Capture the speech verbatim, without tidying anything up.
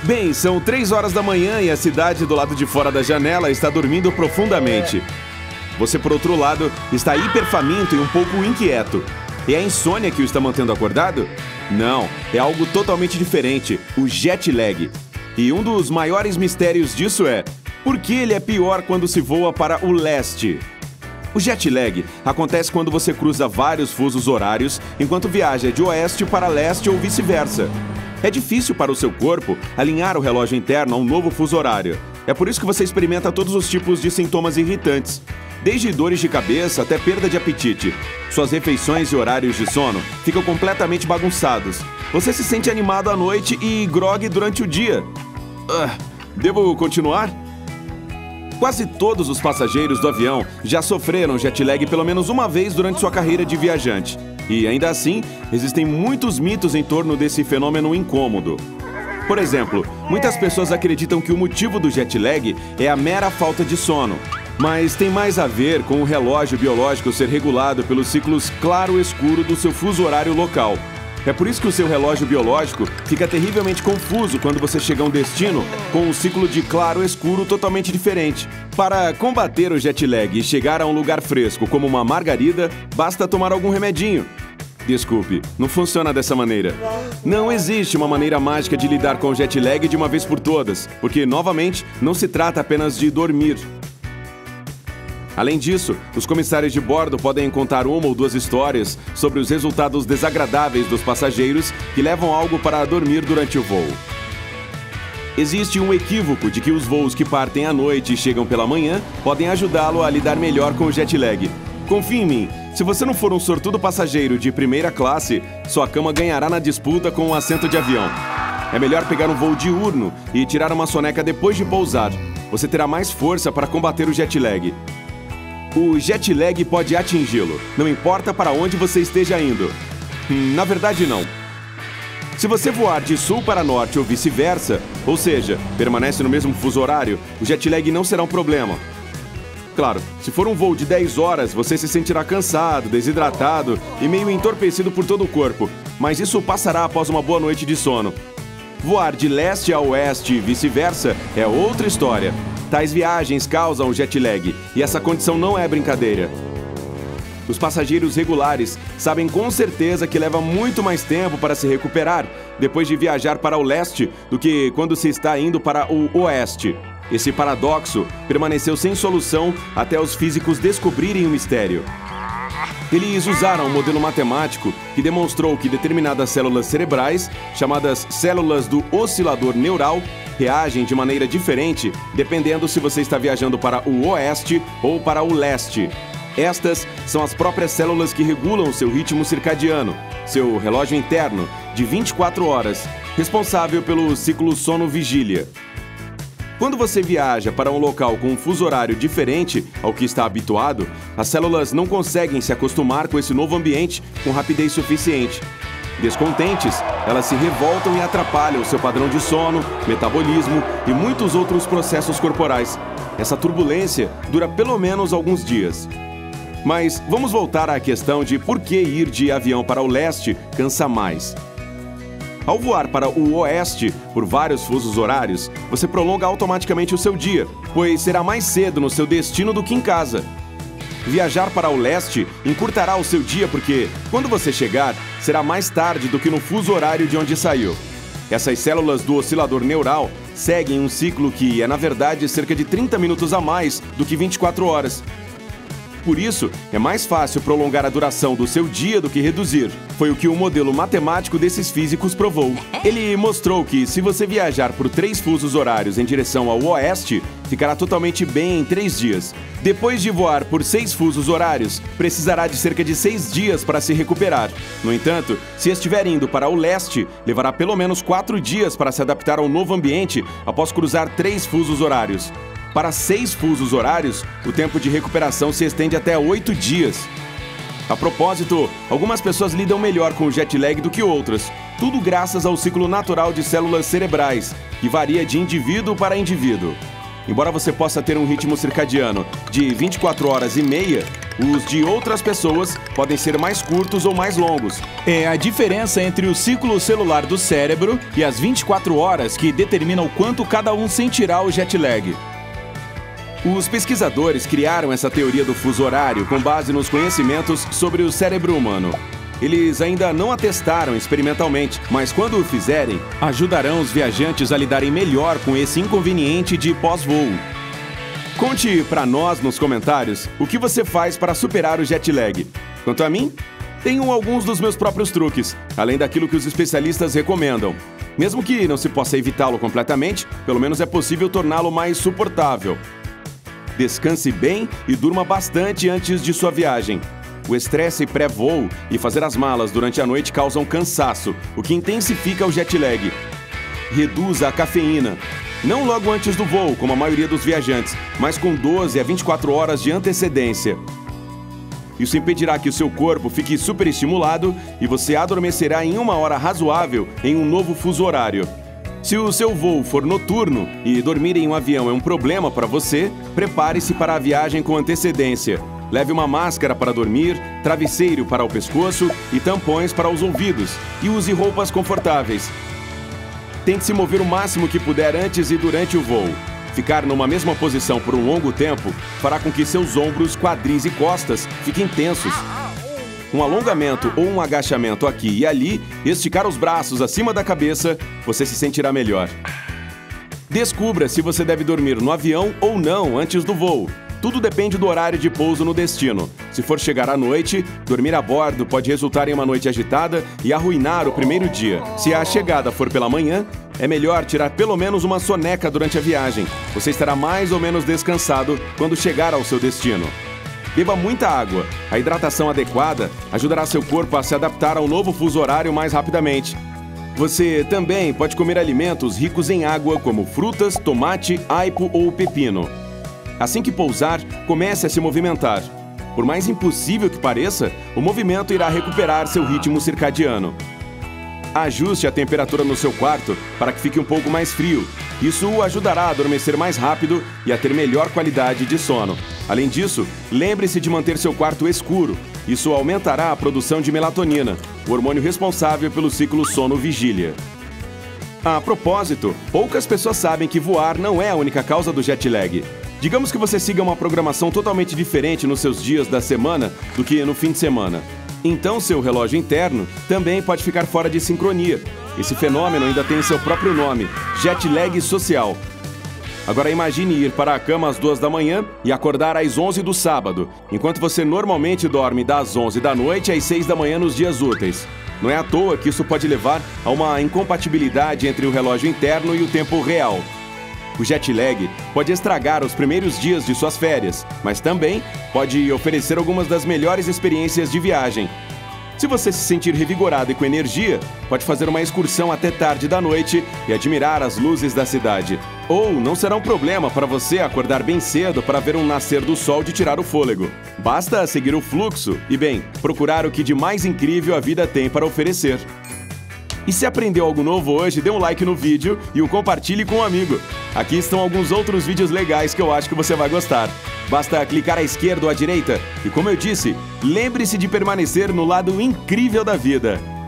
Bem, são três horas da manhã e a cidade do lado de fora da janela está dormindo profundamente. Você, por outro lado, está hiperfaminto e um pouco inquieto. É a insônia que o está mantendo acordado? Não, é algo totalmente diferente, o jet lag. E um dos maiores mistérios disso é, por que ele é pior quando se voa para o leste? O jet lag acontece quando você cruza vários fusos horários enquanto viaja de oeste para leste ou vice-versa. É difícil para o seu corpo alinhar o relógio interno a um novo fuso horário. É por isso que você experimenta todos os tipos de sintomas irritantes, desde dores de cabeça até perda de apetite. Suas refeições e horários de sono ficam completamente bagunçados. Você se sente animado à noite e grogue durante o dia. Uh, devo continuar? Quase todos os passageiros do avião já sofreram jet lag pelo menos uma vez durante sua carreira de viajante. E ainda assim, existem muitos mitos em torno desse fenômeno incômodo. Por exemplo, muitas pessoas acreditam que o motivo do jet lag é a mera falta de sono. Mas tem mais a ver com o relógio biológico ser regulado pelos ciclos claro-escuro do seu fuso horário local. É por isso que o seu relógio biológico fica terrivelmente confuso quando você chega a um destino com um ciclo de claro-escuro totalmente diferente. Para combater o jet lag e chegar a um lugar fresco como uma margarida, basta tomar algum remedinho. Desculpe, não funciona dessa maneira. Não existe uma maneira mágica de lidar com o jet lag de uma vez por todas, porque, novamente, não se trata apenas de dormir. Além disso, os comissários de bordo podem contar uma ou duas histórias sobre os resultados desagradáveis dos passageiros que levam algo para dormir durante o voo. Existe um equívoco de que os voos que partem à noite e chegam pela manhã podem ajudá-lo a lidar melhor com o jet lag. Confie em mim, se você não for um sortudo passageiro de primeira classe, sua cama ganhará na disputa com um assento de avião. É melhor pegar um voo diurno e tirar uma soneca depois de pousar. Você terá mais força para combater o jet lag. O jet lag pode atingi-lo, não importa para onde você esteja indo. Hum, na verdade, não. Se você voar de sul para norte ou vice-versa, ou seja, permanece no mesmo fuso horário, o jet lag não será um problema. Claro, se for um voo de dez horas, você se sentirá cansado, desidratado e meio entorpecido por todo o corpo, mas isso passará após uma boa noite de sono. Voar de leste a oeste e vice-versa é outra história. Tais viagens causam jet lag, e essa condição não é brincadeira. Os passageiros regulares sabem com certeza que leva muito mais tempo para se recuperar depois de viajar para o leste do que quando se está indo para o oeste. Esse paradoxo permaneceu sem solução até os físicos descobrirem o mistério. Eles usaram um modelo matemático que demonstrou que determinadas células cerebrais, chamadas células do oscilador neural, reagem de maneira diferente dependendo se você está viajando para o oeste ou para o leste. Estas são as próprias células que regulam o seu ritmo circadiano, seu relógio interno, de vinte e quatro horas, responsável pelo ciclo sono-vigília. Quando você viaja para um local com um fuso horário diferente ao que está habituado, as células não conseguem se acostumar com esse novo ambiente com rapidez suficiente. Descontentes, elas se revoltam e atrapalham o seu padrão de sono, metabolismo e muitos outros processos corporais. Essa turbulência dura pelo menos alguns dias. Mas vamos voltar à questão de por que ir de avião para o leste cansa mais. Ao voar para o oeste por vários fusos horários, você prolonga automaticamente o seu dia, pois será mais cedo no seu destino do que em casa. Viajar para o leste encurtará o seu dia porque, quando você chegar, será mais tarde do que no fuso horário de onde saiu. Essas células do oscilador neural seguem um ciclo que é, na verdade, cerca de trinta minutos a mais do que vinte e quatro horas. Por isso, é mais fácil prolongar a duração do seu dia do que reduzir. Foi o que o modelo matemático desses físicos provou. Ele mostrou que, se você viajar por três fusos horários em direção ao oeste, ficará totalmente bem em três dias. Depois de voar por seis fusos horários, precisará de cerca de seis dias para se recuperar. No entanto, se estiver indo para o leste, levará pelo menos quatro dias para se adaptar ao novo ambiente após cruzar três fusos horários. Para seis fusos horários, o tempo de recuperação se estende até oito dias. A propósito, algumas pessoas lidam melhor com o jet lag do que outras, tudo graças ao ciclo natural de células cerebrais, que varia de indivíduo para indivíduo. Embora você possa ter um ritmo circadiano de vinte e quatro horas e meia, Os de outras pessoas podem ser mais curtos ou mais longos. É a diferença entre o ciclo celular do cérebro e as vinte e quatro horas que determina o quanto cada um sentirá o jet lag. Os pesquisadores criaram essa teoria do fuso horário com base nos conhecimentos sobre o cérebro humano. Eles ainda não a testaram experimentalmente, mas quando o fizerem, ajudarão os viajantes a lidarem melhor com esse inconveniente de pós-voo. Conte pra nós nos comentários o que você faz para superar o jet lag. Quanto a mim, tenho alguns dos meus próprios truques, além daquilo que os especialistas recomendam. Mesmo que não se possa evitá-lo completamente, pelo menos é possível torná-lo mais suportável. Descanse bem e durma bastante antes de sua viagem. O estresse pré-voo e fazer as malas durante a noite causam cansaço, o que intensifica o jet lag. Reduza a cafeína. Não logo antes do voo, como a maioria dos viajantes, mas com doze a vinte e quatro horas de antecedência. Isso impedirá que o seu corpo fique superestimulado e você adormecerá em uma hora razoável em um novo fuso horário. Se o seu voo for noturno e dormir em um avião é um problema para você, prepare-se para a viagem com antecedência. Leve uma máscara para dormir, travesseiro para o pescoço e tampões para os ouvidos. E use roupas confortáveis. Tente se mover o máximo que puder antes e durante o voo. Ficar numa mesma posição por um longo tempo fará com que seus ombros, quadris e costas fiquem tensos. Um alongamento ou um agachamento aqui e ali, esticar os braços acima da cabeça, você se sentirá melhor. Descubra se você deve dormir no avião ou não antes do voo. Tudo depende do horário de pouso no destino. Se for chegar à noite, dormir a bordo pode resultar em uma noite agitada e arruinar o primeiro dia. Se a chegada for pela manhã, é melhor tirar pelo menos uma soneca durante a viagem. Você estará mais ou menos descansado quando chegar ao seu destino. Beba muita água. A hidratação adequada ajudará seu corpo a se adaptar ao novo fuso horário mais rapidamente. Você também pode comer alimentos ricos em água, como frutas, tomate, aipo ou pepino. Assim que pousar, comece a se movimentar. Por mais impossível que pareça, o movimento irá recuperar seu ritmo circadiano. Ajuste a temperatura no seu quarto para que fique um pouco mais frio. Isso o ajudará a adormecer mais rápido e a ter melhor qualidade de sono. Além disso, lembre-se de manter seu quarto escuro. Isso aumentará a produção de melatonina, o hormônio responsável pelo ciclo sono-vigília. A propósito, poucas pessoas sabem que voar não é a única causa do jet lag. Digamos que você siga uma programação totalmente diferente nos seus dias da semana do que no fim de semana. Então seu relógio interno também pode ficar fora de sincronia. Esse fenômeno ainda tem seu próprio nome, jet lag social. Agora imagine ir para a cama às duas da manhã e acordar às onze do sábado, enquanto você normalmente dorme das onze da noite às seis da manhã nos dias úteis. Não é à toa que isso pode levar a uma incompatibilidade entre o relógio interno e o tempo real. O jet lag pode estragar os primeiros dias de suas férias, mas também pode oferecer algumas das melhores experiências de viagem. Se você se sentir revigorado e com energia, pode fazer uma excursão até tarde da noite e admirar as luzes da cidade. Ou não será um problema para você acordar bem cedo para ver um nascer do sol de tirar o fôlego. Basta seguir o fluxo e, bem, procurar o que de mais incrível a vida tem para oferecer. E se aprendeu algo novo hoje, dê um like no vídeo e o compartilhe com um amigo. Aqui estão alguns outros vídeos legais que eu acho que você vai gostar. Basta clicar à esquerda ou à direita e, como eu disse, lembre-se de permanecer no lado incrível da vida.